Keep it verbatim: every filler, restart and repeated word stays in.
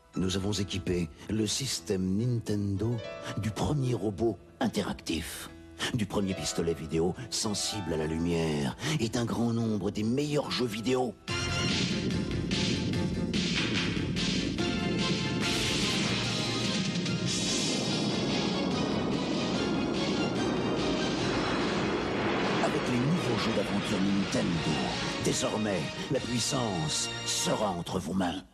Nous avons équipé le système Nintendo du premier robot interactif, du premier pistolet vidéo sensible à la lumière et d'un grand nombre des meilleurs jeux vidéo. Avec les nouveaux jeux d'aventure Nintendo, désormais, la puissance sera entre vos mains.